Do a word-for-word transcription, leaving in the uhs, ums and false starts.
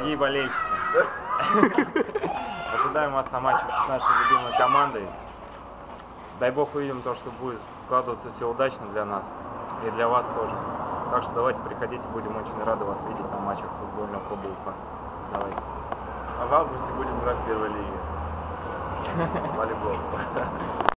Дорогие болельщики, ожидаем вас на матче с нашей любимой командой. Дай бог увидим то, что будет складываться все удачно для нас и для вас тоже. Так что давайте приходите, будем очень рады вас видеть на матчах футбольного клуба Уфа. Давайте. А в августе будем играть в первой лиге. Волейбол.